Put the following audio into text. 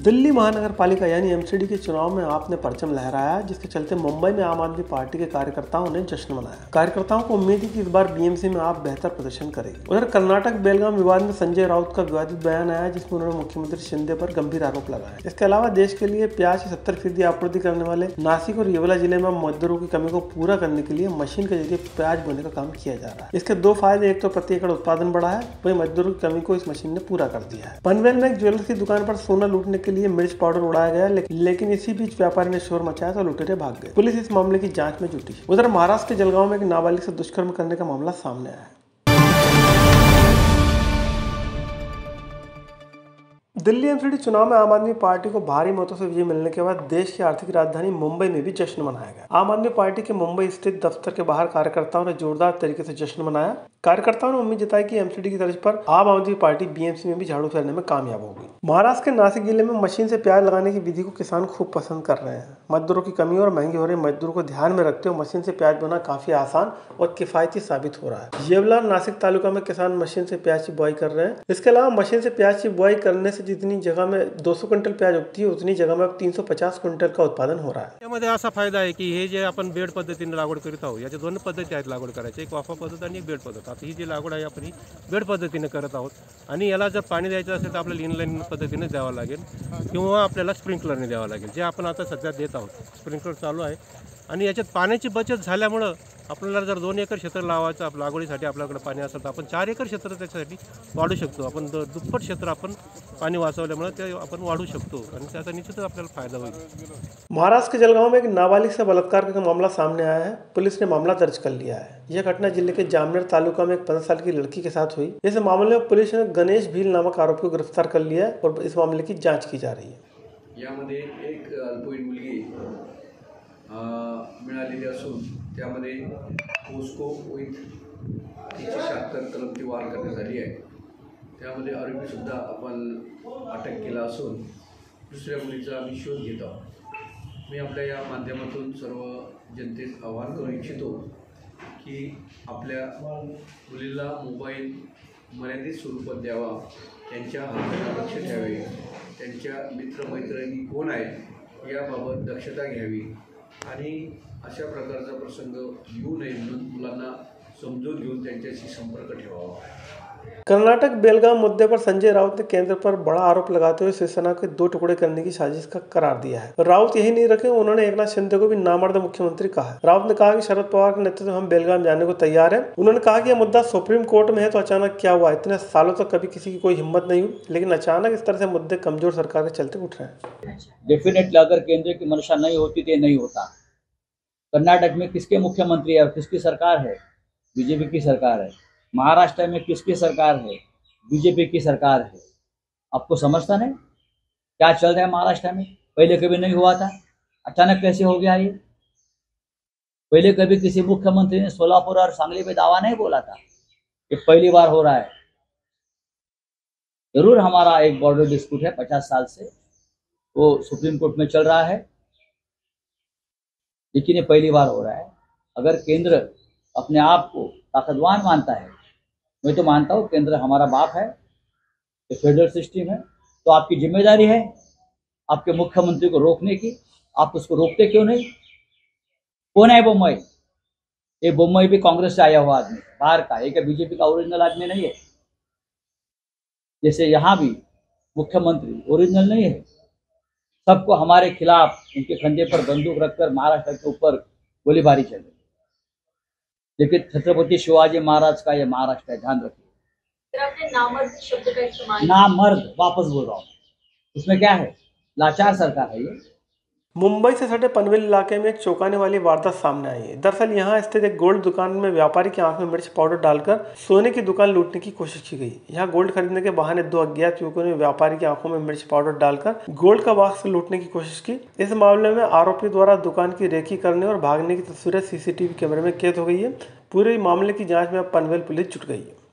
दिल्ली महानगर पालिका यानी एमसीडी के चुनाव में आपने परचम लहराया, जिसके चलते मुंबई में आम आदमी पार्टी के कार्यकर्ताओं ने जश्न मनाया। कार्यकर्ताओं को उम्मीद है कि इस बार बीएमसी में आप बेहतर प्रदर्शन करेंगे। उधर कर्नाटक बेलगाम विवाद में संजय राउत का विवादित बयान आया, जिसमें उन्होंने मुख्यमंत्री शिंदे पर गंभीर आरोप लगाया। इसके अलावा देश के लिए प्याज की 70% आपूर्ति करने वाले नासिक और येवला जिले में मजदूरों की कमी को पूरा करने के लिए मशीन के जरिए प्याज बोने का काम किया जा रहा है। इसके दो फायदे, एक तो प्रति एकड़ उत्पादन बढ़ा है, वही मजदूरों की कमी को इस मशीन ने पूरा कर दिया है। पनवेल में एक ज्वेलर्स की दुकान पर सोना लूटने के लिए मिर्च पाउडर उड़ाया गया, लेकिन इसी बीच व्यापारी ने शोर मचाया तो लुटेरे भाग गए। पुलिस इस मामले की जांच में जुटी। उधर महाराष्ट्र के जलगांव में एक नाबालिग से दुष्कर्म करने का मामला सामने आया है। दिल्ली एमसीडी चुनाव में आम आदमी पार्टी को भारी मतों से विजय मिलने के बाद देश की आर्थिक राजधानी मुंबई में भी जश्न मनाया गया। आम आदमी पार्टी के मुंबई स्थित दफ्तर के बाहर कार्यकर्ताओं ने जोरदार तरीके से जश्न मनाया। कार्यकर्ताओं ने उम्मीद जताई कि एमसीडी की तर्ज पर आम आदमी पार्टी बीएमसी में भी झाड़ू फेरने में कामयाब होगी। महाराष्ट्र के नासिक जिले में मशीन से प्याज लगाने की विधि को किसान खूब पसंद कर रहे हैं। मजदूरों की कमी और महंगी हो रही मजदूरों को ध्यान में रखते हुए मशीन से प्याज बोना काफी आसान और किफायती साबित हो रहा है। येवला नासिक तालुका में किसान मशीन से प्याज की बुआई कर रहे हैं। इसके अलावा मशीन से प्याज की बुआई करने से जितनी जगह में 200 क्विंटल प्याज उगती है, उतनी जगह में अब 350 क्विंटल का उत्पादन हो रहा है। त्यामध्ये असा फायदा आहे की हे जे आपण बेड पद्धतीने लागवड करीत आहोत, याच्या दोन पद्धती आहेत लागवड करायची, एक वाफा पद्धत आणि एक बेड पद्धत। आता ही जी लागवड आहे आपण ही बेड पद्धतीने करत आहोत आणि याला जर पाणी द्यायचं असेल तर आपल्याला इनलाईन पद्धतीने द्यावं लागेल किंवा आपल्याला स्प्रिंकलरने द्यावं लागेल, जे आपण आता सध्या देत आहोत। स्प्रिंकलर चालू आहे आणि याच्यात पाण्याची बचत झाल्यामुळं आपल्याला जर 2 एकर क्षेत्र लावायचं लागवडीसाठी आपल्याकडे पाणी असेल तर आपण 4 एकर क्षेत्र त्याच्यासाठी वाढू शकतो। आपण दुप्पट क्षेत्र आपण पाणी वाचवल्यामुळे ते आपण वाढू शकतो आणि त्याचा निश्चितच आपल्याला फायदा होईल। महाराष्ट्र के जलगांव में एक नाबालिग से बलात्कार का मामला सामने आया है। पुलिस ने मामला दर्ज कर लिया है। यह घटना जिले के जामनेर तालुका में एक 15 साल की लड़की के साथ हुई। इस मामले में पुलिस ने गणेश भील नामक आरोपी को गिरफ्तार कर लिया है और इस मामले की जाँच की जा रही है। यामध्ये एक अल्पवयीन मुलगी मिळालेली असून त्यामध्ये पोस्को विथ 376 कलमची वाढ करण्यात आली आहे। त्यामध्ये आरोपीसुद्धा आपण अटक केला असून दुसऱ्या मुलीचा आम्ही शोध घेत आहोत। मी आपल्या या माध्यमातून सर्व जनतेस आवाहन करू इच्छितो की आपल्या मुलीला मोबाईल मर्यादित स्वरूपात द्यावा, त्यांच्या हाताला लक्ष ठेवावे, त्यांच्या मित्रमैत्रिणी कोण आहेत याबाबत दक्षता घ्यावी आणि अशा प्रकारचा प्रसंग येऊ नये म्हणून मुलांना समजून घेऊन त्यांच्याशी संपर्क ठेवावा। कर्नाटक बेलगाम मुद्दे पर संजय राउत ने केंद्र पर बड़ा आरोप लगाते हुए शिवसेना के 2 टुकड़े करने की साजिश का करार दिया है। राउत यही नहीं रखे, उन्होंने एकनाथ शिंदे को भी नामर्द मुख्यमंत्री कहा है। राउत ने कहा कि शरद पवार के नेतृत्व में हम बेलगाम जाने को तैयार हैं। उन्होंने कहा कि यह मुद्दा सुप्रीम कोर्ट में है तो अचानक क्या हुआ, इतने सालों तक कभी किसी की कोई हिम्मत नहीं हुई, लेकिन अचानक इस तरह से मुद्दे कमजोर सरकार के चलते उठ रहे हैं। डेफिनेटली अगर केंद्र की मंशा नहीं होती तो नहीं होता। कर्नाटक में किसके मुख्यमंत्री है, किसकी सरकार है? बीजेपी की सरकार है। महाराष्ट्र में किसकी सरकार है? बीजेपी की सरकार है। आपको समझता नहीं क्या चल रहा है महाराष्ट्र में? पहले कभी नहीं हुआ था, अचानक कैसे हो गया ये? पहले कभी किसी मुख्यमंत्री ने सोलापुर और सांगली में दावा नहीं बोला था, ये पहली बार हो रहा है। जरूर हमारा एक बॉर्डर डिस्प्यूट है 50 साल से, वो सुप्रीम कोर्ट में चल रहा है, लेकिन ये पहली बार हो रहा है। अगर केंद्र अपने आप को ताकतवान मानता है, मैं तो मानता हूँ केंद्र हमारा बाप है, ये फेडरल सिस्टम है, तो आपकी जिम्मेदारी है आपके मुख्यमंत्री को रोकने की। आप उसको रोकते क्यों नहीं? कौन है बोम्मई? ये बोम्मई भी कांग्रेस से आया हुआ आदमी, बाहर का, एक बीजेपी का ओरिजिनल आदमी नहीं है। जैसे यहाँ भी मुख्यमंत्री ओरिजिनल नहीं है। सबको हमारे खिलाफ उनके कंधे पर बंदूक रखकर महाराष्ट्र के ऊपर गोलीबारी चल रही, लेकिन छत्रपति शिवाजी महाराज का ये महाराष्ट्र है, ध्यान रखिए। आपने नामर्द शब्द का इस्तेमाल, नामर्द वापस बोल रहा हूँ, उसमें क्या है? लाचार सरकार है ये। मुंबई से सटे पनवेल इलाके में एक चौंकाने वाली वारदात सामने आई है। दरअसल यहां स्थित एक गोल्ड दुकान में व्यापारी की आंख में मिर्च पाउडर डालकर सोने की दुकान लूटने की कोशिश की गई। यहां गोल्ड खरीदने के बहाने 2 अज्ञात युवकों ने व्यापारी की आंखों में मिर्च पाउडर डालकर गोल्ड का बॉक्स लूटने की कोशिश की। इस मामले में आरोपी द्वारा दुकान की रेकी करने और भागने की तस्वीरें सीसीटीवी कैमरे में कैद हो गई है। पूरे मामले की जाँच में अब पनवेल पुलिस जुट गई है।